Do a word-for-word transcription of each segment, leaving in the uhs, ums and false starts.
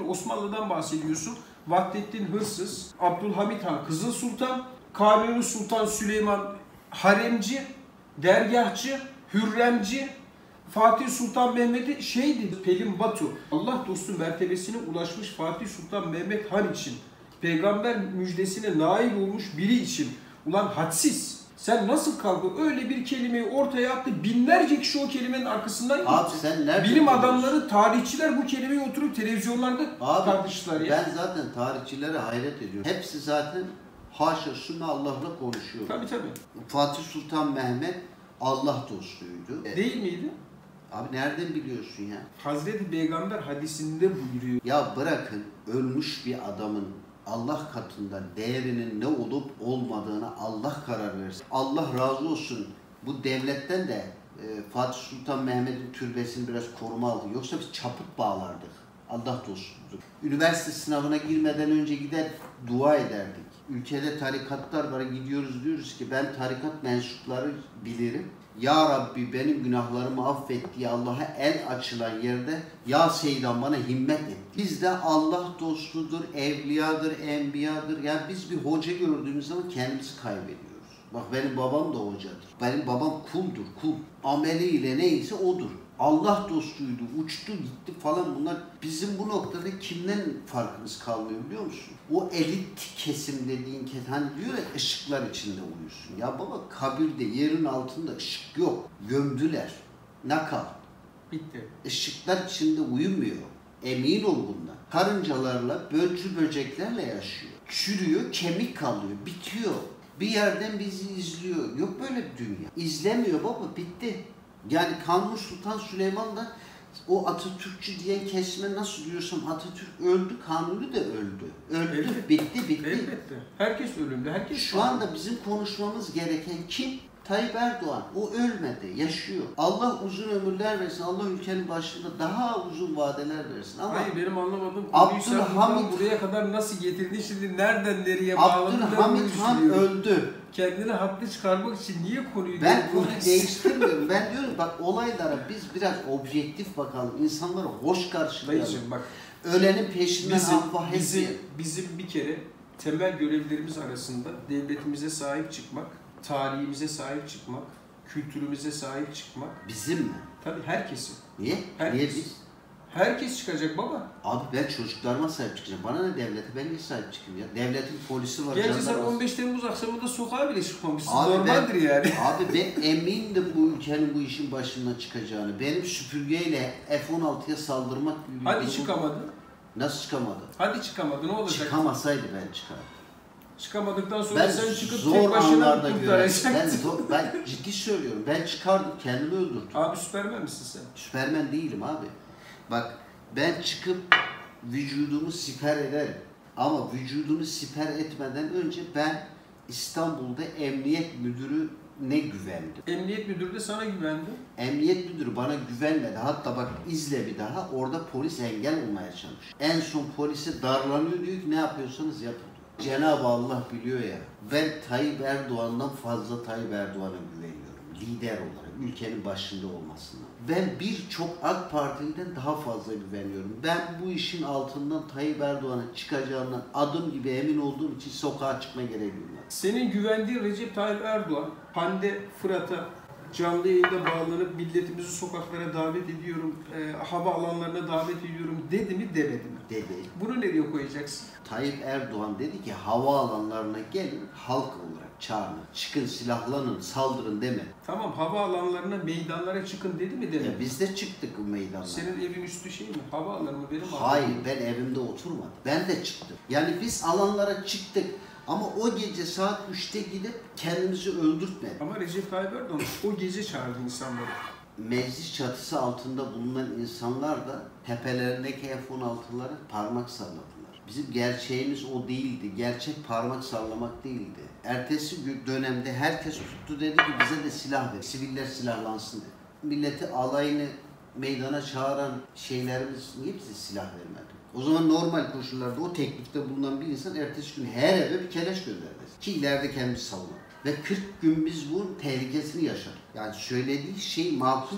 Osmanlı'dan bahsediyorsun. Vahdettin Hırsız, Abdülhamit Han Kızıl Sultan, Kanuni Sultan Süleyman Haremci, Dergahçı, Hürremci, Fatih Sultan Mehmet'i şeydi, Pelin Batu. Allah dostu mertebesine ulaşmış Fatih Sultan Mehmet Han için, peygamber müjdesine nail olmuş biri için. Ulan hadsiz. Sen nasıl kalkıp öyle bir kelimeyi ortaya attı, binlerce kişi o kelimenin arkasından gitti. Abi sen nerede bilim adamları, tarihçiler bu kelimeyi oturup televizyonlarda abi, tartıştılar ya. Ben zaten tarihçilere hayret ediyorum. Hepsi zaten haşa sümme Allah'la konuşuyor. Tabii tabii. Fatih Sultan Mehmet Allah dostuydu. Değil miydi? Abi nereden biliyorsun ya? Hazreti Peygamber hadisinde buyuruyor. Ya bırakın ölmüş bir adamın Allah katında değerinin ne olup olmadığını Allah karar versin. Allah razı olsun bu devletten de e, Fatih Sultan Mehmet'in türbesini biraz koruma aldı. Yoksa biz çaput bağlardık. Allah dostuydu. Üniversite sınavına girmeden önce gider dua ederdik. Ülkede tarikatlar var, gidiyoruz diyoruz ki ben tarikat mensupları bilirim. Ya Rabbi benim günahlarımı affet diye Allah'a el açılan yerde ya Seydan bana himmet et. Biz de Allah dostudur, evliyadır, enbiyadır. Yani biz bir hoca gördüğümüz zaman kendimizi kaybediyoruz. Bak benim babam da hocadır. Benim babam kuldur, kul. Ameliyle neyse odur. Allah dostuydu, uçtu gitti falan bunlar. Bizim bu noktada kimden farkımız kalmıyor biliyor musun? O elit kesim dediğin kesim, hani diyor ya ışıklar içinde uyusun. Ya baba kabirde yerin altında ışık yok. Gömdüler. Nakal. Bitti. Işıklar içinde uyumuyor. Emin ol bundan. Karıncalarla, börtü böceklerle yaşıyor. Çürüyor, kemik kalıyor, bitiyor. Bir yerden bizi izliyor. Yok böyle bir dünya. İzlemiyor baba, bitti. Yani Kanuni Sultan Süleyman da o Atatürkçü diyen kesime nasıl diyorsam Atatürk öldü, Kanuni de öldü. Öldü, Elbette. bitti, bitti. Elbette. Herkes ölümlü, herkes... Şu anda bizim konuşmamız gereken kim? Tayyip Erdoğan. O ölmedi, yaşıyor. Allah uzun ömürler versin, Allah ülkenin başında daha uzun vadeler versin. Ama hayır benim anlamadığım konuyu sen buradan buraya kadar nasıl getirdin, şimdi nereden nereye bağladın? Abdülhamit Han öldü. Kendini haklı çıkarmak için niye konuyu... Ben konuyu değiştirmiyorum. Ben diyorum bak olaylara biz biraz objektif bakalım. İnsanları hoş karşılayalım. Dayıcım bak. Ölenin peşinden bizim, Allah bizim, hediye. bizim bir kere temel görevlerimiz arasında devletimize sahip çıkmak, tarihimize sahip çıkmak, kültürümüze sahip çıkmak. Bizim mi? Tabii herkesin. Niye? Herkes. Niye biz? Herkes çıkacak baba. Abi ben çocuklarıma sahip çıkacağım. Bana ne devlete? Ben niye sahip çıkayım ya? Devletin polisi var. Gerçi sen on beş Temmuz akşamında sokağa bile çıkmamışsın. Abi normaldir ben, yani. Abi ben emindim bu ülkenin bu işin başından çıkacağını. Benim süpürgeyle F on altıya saldırmak gibi. Hadi çıkamadı. Nasıl çıkamadı? Hadi çıkamadı, ne olacak? Çıkamasaydı ben çıkardım. Çıkamadıktan sonra Ben sen çıkıp zor tek başına anlarda kurtaracaksın. ben, zor, ben ciddi söylüyorum. Ben çıkardım, kendimi öldürdüm. Abi Süpermen misin sen? Süpermen değilim abi. Bak ben çıkıp vücudumu siper ederim. Ama vücudumu siper etmeden önce ben İstanbul'da emniyet müdürü ne güvendim. Emniyet müdürü de sana güvendi. Emniyet müdürü bana güvenmedi. Hatta bak izle bir daha orada polis engel olmaya çalışıyor. En son polise darlanıyor diyor ki ne yapıyorsanız yapın. Cenab-ı Allah biliyor ya. Ben Tayyip Erdoğan'dan fazla Tayyip Erdoğan'a güveniyorum. Lider olarak, ülkenin başında olmasından. Ben birçok AK Partili'den daha fazla güveniyorum. Ben bu işin altından Tayyip Erdoğan'ın çıkacağından adım gibi emin olduğum için sokağa çıkma gereği duymadım. Senin güvendiğin Recep Tayyip Erdoğan, Hande Fırat'a canlı yayında bağlanıp milletimizi sokaklara davet ediyorum, e, hava alanlarına davet ediyorum dedi mi demedi mi? Dedi. Bunu nereye koyacaksın? Tayyip Erdoğan dedi ki hava alanlarına gelin halk olarak çağırın. Çıkın silahlanın saldırın deme. Tamam, hava alanlarına, meydanlara çıkın dedi mi demedi? Ya biz de çıktık bu meydanlara. Senin evin üstü şey mi? Hava alanı mı benim? Hayır ben evimde oturmadım. Ben de çıktım. Yani biz alanlara çıktık. Ama o gece saat üçte gidip kendimizi öldürtmedik. Ama Recep Tayyip Erdoğan o gece çağırdı insanları. Meclis çatısı altında bulunan insanlar da tepelerindeki F on altılara parmak salladılar. Bizim gerçeğimiz o değildi. Gerçek parmak sallamak değildi. Ertesi dönemde herkes tuttu dedi ki bize de silah ver. Siviller silahlansın dedi. Milleti alayını meydana çağıran şeylerimiz niye bize silah vermedi? O zaman normal koşullarda o teklifte bulunan bir insan ertesi gün her eve bir keleş göndermez. Ki ileride kendimizi savunalım. Ve kırk gün biz bunun tehlikesini yaşadık. Yani söylediği şey makul diyor.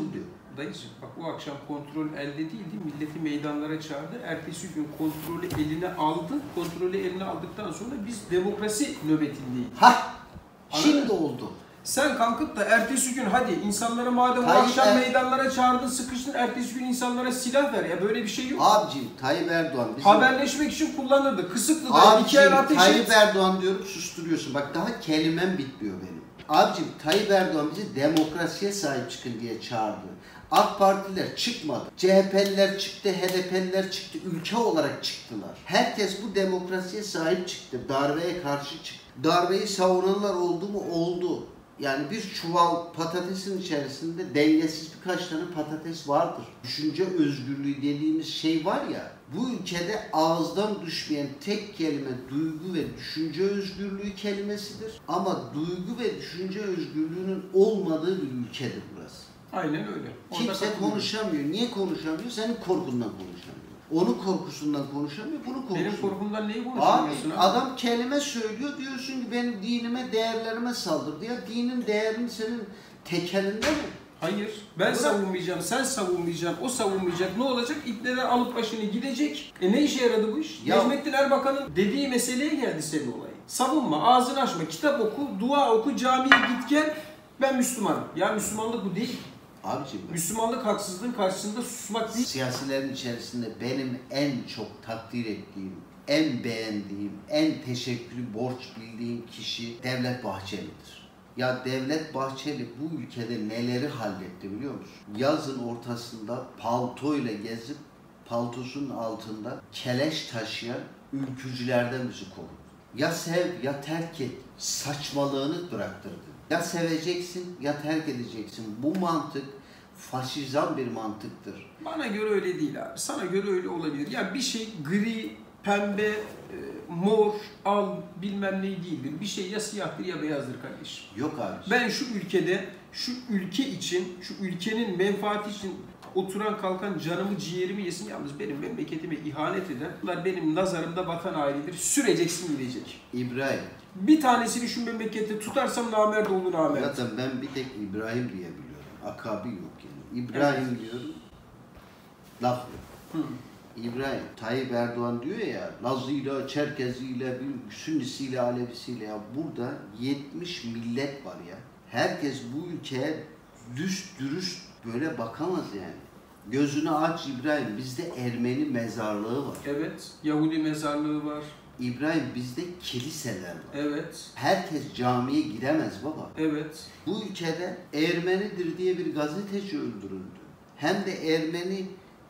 Dayıcığım bak o akşam kontrol elde değildi. Milleti meydanlara çağırdı. Ertesi gün kontrolü eline aldı. Kontrolü eline aldıktan sonra biz demokrasi nöbetindeydik. Hah! Anladın Şimdi mı? oldu. Sen kalkıp da ertesi gün hadi insanları madem o Tayyip akşam Er- meydanlara çağırdın, sıkıştın, ertesi gün insanlara silah ver. Ya böyle bir şey yok. Abicim Tayyip Erdoğan bizim... Haberleşmek için kullanırdı. Kısıtlı da iki el Abicim ateş Tayyip et. Erdoğan diyorum susturuyorsun. Bak daha kelimem bitmiyor benim. Abicim Tayyip Erdoğan bizi demokrasiye sahip çıkın diye çağırdı. AK Partiler çıkmadı. C H P'liler çıktı, H D P'liler çıktı. Ülke olarak çıktılar. Herkes bu demokrasiye sahip çıktı. Darbeye karşı çıktı. Darbeyi savunanlar oldu mu? Oldu. Yani bir çuval patatesin içerisinde dengesiz birkaç tane patates vardır. Düşünce özgürlüğü dediğimiz şey var ya, bu ülkede ağızdan düşmeyen tek kelime duygu ve düşünce özgürlüğü kelimesidir. Ama duygu ve düşünce özgürlüğünün olmadığı bir ülkedir burası. Aynen öyle. Orada Kimse katılıyorum. konuşamıyor. Niye konuşamıyor? Senin korkundan konuşamıyor. Onun korkusundan konuşamıyor, bunu konuşuyor. Benim korkumdan neyi Abi konuşamıyorsun? adam kelime söylüyor, diyorsun ki benim dinime, değerlerime saldırdı. Ya dinin değerini senin tekelinde mi? Hayır. Ben Bırak. savunmayacağım, sen savunmayacaksın, o savunmayacak. Ne olacak? İpneler alıp başını gidecek. E ne işe yaradı bu iş? Ya- Necmettin Erbakan'ın dediği meseleye geldi senin olayı. Savunma, ağzını açma, kitap oku, dua oku, camiye git gel. Ben Müslümanım. Ya Müslümanlık bu değil. Abiciğim bak, Müslümanlık haksızlığın karşısında susmak değil. siyasilerin içerisinde benim en çok takdir ettiğim, en beğendiğim, en teşekkürü borç bildiğim kişi Devlet Bahçeli'dir. Ya Devlet Bahçeli bu ülkede neleri halletti biliyor musun? Yazın ortasında paltoyla gezip paltosunun altında keleş taşıyan ülkücülerden bizi korudu. Ya sev ya terk et saçmalığını bıraktırdı. Ya seveceksin ya terk edeceksin. Bu mantık faşizan bir mantıktır. Bana göre öyle değil abi. Sana göre öyle olabilir. Ya bir şey gri, pembe, e, mor, al bilmem ne değildir. Bir şey ya siyahtır ya beyazdır kardeşim. Yok abi. Ben şu ülkede, şu ülke için, şu ülkenin menfaati için oturan kalkan canımı ciğerimi yesin. Yalnız benim memleketime ihanet eden, bunlar benim nazarımda vatan hainidir. Süreceksin gidecek. İbrahim. Bir tanesini şu memlekette tutarsam namert olur namert. Zaten ben bir tek İbrahim diye biliyorum. Akabi yok yani. İbrahim Evet. diyorum. Laf yok. Hı. İbrahim, Tayyip Erdoğan diyor ya, Lazıyla, Çerkeziyle, Sünnisiyle, Alevisiyle ya burada yetmiş millet var ya. Herkes bu ülkeye düz dürüst böyle bakamaz yani. Gözünü aç İbrahim, bizde Ermeni mezarlığı var. Evet, Yahudi mezarlığı var. İbrahim bizde kiliseler var. Evet, Herkes camiye gidemez baba. evet. Bu ülkede Ermenidir diye bir gazeteci öldürüldü. Hem de Ermeni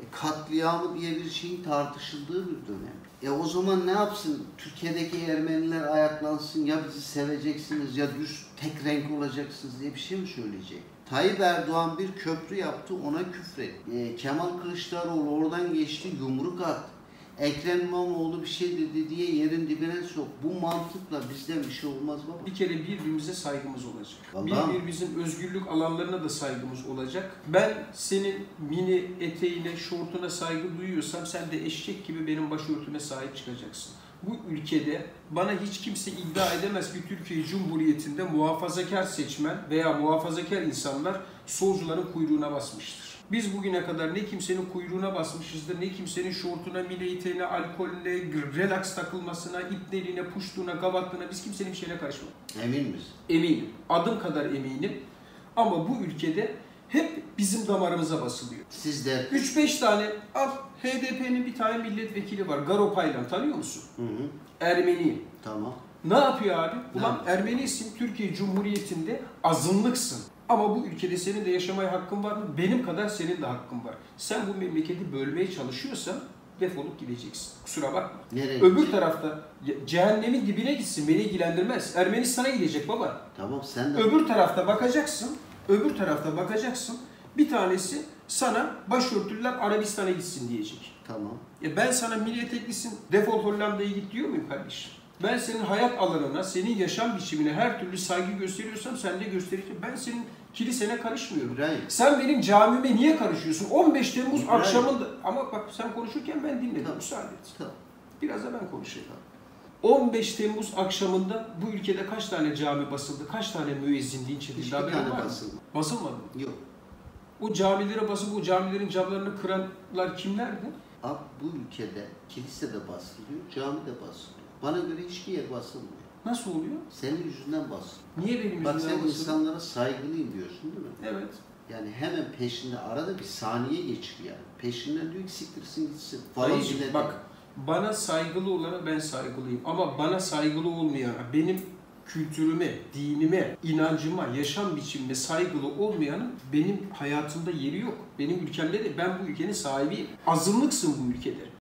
katliamı diye bir şeyin tartışıldığı bir dönem. E o zaman ne yapsın? Türkiye'deki Ermeniler ayaklansın, ya bizi seveceksiniz ya düz tek renk olacaksınız diye bir şey mi söyleyecek? Tayyip Erdoğan bir köprü yaptı, ona küfretti. E, Kemal Kılıçdaroğlu oradan geçti, yumruk attı. Ekrem İmamoğlu bir şey dedi diye yerin dibine sok. Bu mantıkla bizden bir şey olmaz baba. Bir kere birbirimize saygımız olacak. Vallahi. Birbirimizin özgürlük alanlarına da saygımız olacak. Ben senin mini eteğine, şortuna saygı duyuyorsam sen de eşek gibi benim başörtüme sahip çıkacaksın. Bu ülkede bana hiç kimse iddia edemez ki Türkiye Cumhuriyeti'nde muhafazakar seçmen veya muhafazakar insanlar solcuların kuyruğuna basmıştır. Biz bugüne kadar ne kimsenin kuyruğuna basmışızdır, ne kimsenin şortuna, mini eteğine, alkolüne, relax takılmasına, ipneliğine, puştuğuna, gavatlığına biz kimsenin bir şeyine karışmadık. Emin misin? Eminim. Adım kadar eminim. Ama bu ülkede hep bizim damarımıza basılıyor. Siz de... üç beş tane, al H D P'nin bir tane milletvekili var. Garo Paylan, tanıyor musun? Hı hı. Ermeni. Tamam. Ne yapıyor abi? Ne Ulan yapıyor? Ermenisin, Türkiye Cumhuriyeti'nde azınlıksın. Ama bu ülkede senin de yaşamaya hakkın var mı? Benim kadar senin de hakkın var. Sen bu memleketi bölmeye çalışıyorsan defolup gideceksin. Kusura bakma. Nereye? Öbür tarafta cehennemin dibine gitsin, beni ilgilendirmez. Ermenistan'a gidecek baba. Tamam sen de... Öbür tarafta bakacaksın, öbür tarafta bakacaksın. Bir tanesi sana başörtüler Arabistan'a gitsin diyecek. Tamam. Ya ben sana milli eteklisin, defol Hollanda'ya git diyor muyum kardeşim? Ben senin hayat alanına, senin yaşam biçimine her türlü saygı gösteriyorsam sen de göstereceğim. Ben senin kilisene karışmıyorum. İbrahim. Sen benim camime niye karışıyorsun? on beş Temmuz İbrahim. akşamında... Ama bak sen konuşurken ben dinledim, Tamam. müsaade et. Tamam. Biraz da ben konuşayım. on beş Temmuz akşamında bu ülkede kaç tane cami basıldı, kaç tane müezzin linç edildi? Hiçbir Haberin tane var mı? basılmadı. Basılmadı mı? Yok. O camilere basıp o camilerin camlarını kıranlar kimlerdi? Abi bu ülkede kilise de basılıyor, cami de basılıyor. Bana göre hiçbir yer basılmıyor. Nasıl oluyor? Senin yüzünden basılıyor. Niye benim Bak yüzümden sen basılıyor? insanlara saygılıyım diyorsun değil mi? Evet. Yani hemen peşinde arada bir saniye geçir yani. Peşinden diyor ki siktirsin gitsin. Dayıcım, Faizine bak bana saygılı olana ben saygılıyım. Ama bana saygılı olmayana, benim kültürüme, dinime, inancıma, yaşam biçimime saygılı olmayanın benim hayatımda yeri yok. Benim ülkemde de ben bu ülkenin sahibiyim. Azınlıksın bu ülkede.